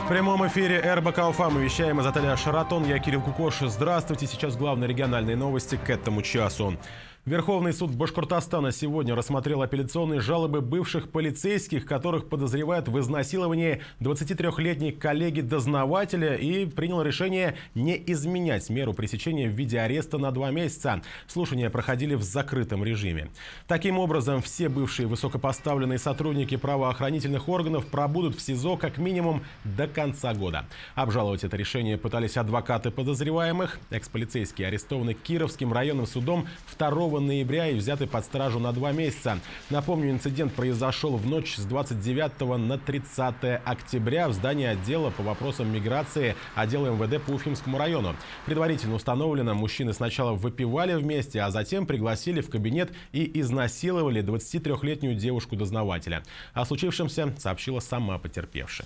В прямом эфире РБК Уфа мы вещаем из отеля «Шаратон». Я Кирилл Кукош. Здравствуйте. Сейчас главные региональные новости к этому часу. Верховный суд Башкортостана сегодня рассмотрел апелляционные жалобы бывших полицейских, которых подозревают в изнасиловании 23-летней коллеги-дознавателя, и принял решение не изменять меру пресечения в виде ареста на 2 месяца. Слушания проходили в закрытом режиме. Таким образом, все бывшие высокопоставленные сотрудники правоохранительных органов пробудут в СИЗО как минимум до конца года. Обжаловать это решение пытались адвокаты подозреваемых. Экс-полицейские арестованы Кировским районным судом 2 ноября и взяты под стражу на 2 месяца. Напомню, инцидент произошел в ночь с 29 на 30 октября в здании отдела по вопросам миграции отдела МВД по Уфимскому району. Предварительно установлено, мужчины сначала выпивали вместе, а затем пригласили в кабинет и изнасиловали 23-летнюю девушку-дознавателя. О случившемся сообщила сама потерпевшая.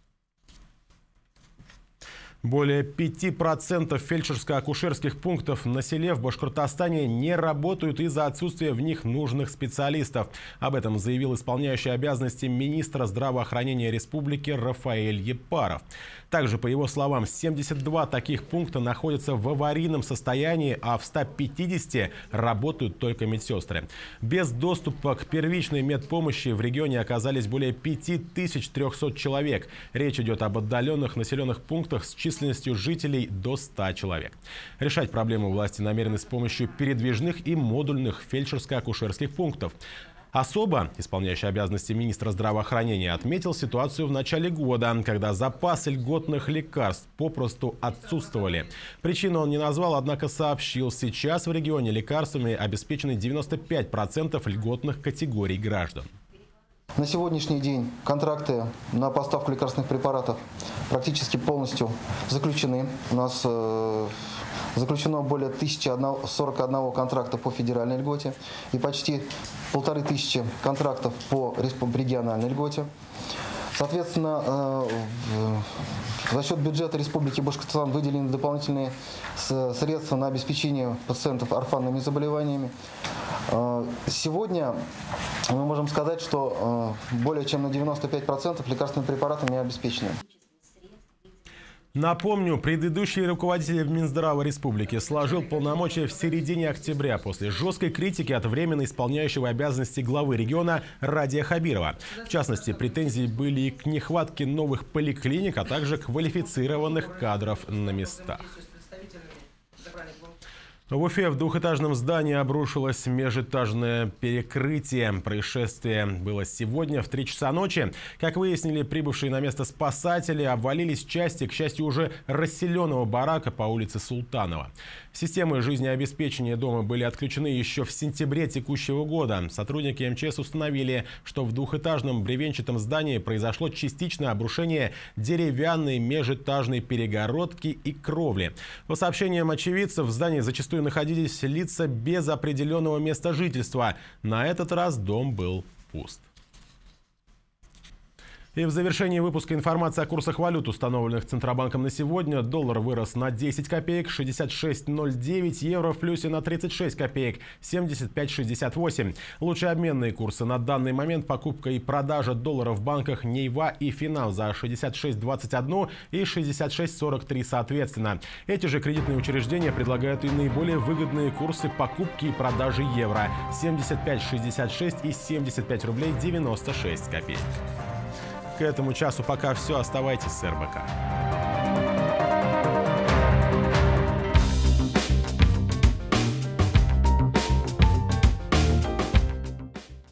Более 5% фельдшерско-акушерских пунктов на селе в Башкортостане не работают из-за отсутствия в них нужных специалистов. Об этом заявил исполняющий обязанности министра здравоохранения республики Рафаэль Епаров. Также, по его словам, 72 таких пункта находятся в аварийном состоянии, а в 150 работают только медсестры. Без доступа к первичной медпомощи в регионе оказались более 5300 человек. Речь идет об отдаленных населенных пунктах с численностью жителей до 100 человек. Решать проблему власти намерены с помощью передвижных и модульных фельдшерско-акушерских пунктов. Особо исполняющий обязанности министра здравоохранения отметил ситуацию в начале года, когда запасы льготных лекарств попросту отсутствовали. Причину он не назвал, однако сообщил, сейчас в регионе лекарствами обеспечены 95% льготных категорий граждан. На сегодняшний день контракты на поставку лекарственных препаратов практически полностью заключены. У нас заключено более 1041 контракта по федеральной льготе и почти 1500 контрактов по региональной льготе. Соответственно, за счет бюджета Республики Башкортостан выделены дополнительные средства на обеспечение пациентов орфанными заболеваниями. Сегодня мы можем сказать, что более чем на 95% лекарственными препаратами обеспечены. Напомню, предыдущий руководитель Минздрава республики сложил полномочия в середине октября после жесткой критики от временно исполняющего обязанности главы региона Радия Хабирова. В частности, претензии были и к нехватке новых поликлиник, а также квалифицированных кадров на местах. В Уфе в двухэтажном здании обрушилось межэтажное перекрытие. Происшествие было сегодня в 3 часа ночи. Как выяснили прибывшие на место спасатели, обвалились части, к счастью, уже расселенного барака по улице Султанова. Системы жизнеобеспечения дома были отключены еще в сентябре текущего года. Сотрудники МЧС установили, что в двухэтажном бревенчатом здании произошло частичное обрушение деревянной межэтажной перегородки и кровли. По сообщениям очевидцев, в здании зачастую находились лица без определенного места жительства. На этот раз дом был пуст. И в завершении выпуска информация о курсах валют, установленных Центробанком на сегодня. Доллар вырос на 10 копеек, 66,09, евро в плюсе на 36 копеек, 75,68. Лучшие обменные курсы на данный момент: покупка и продажа долларов в банках Нейва и Финам за 66,21 и 66,43 соответственно. Эти же кредитные учреждения предлагают и наиболее выгодные курсы покупки и продажи евро: 75,66 и 75 рублей 96 копеек. К этому часу пока все. Оставайтесь с РБК.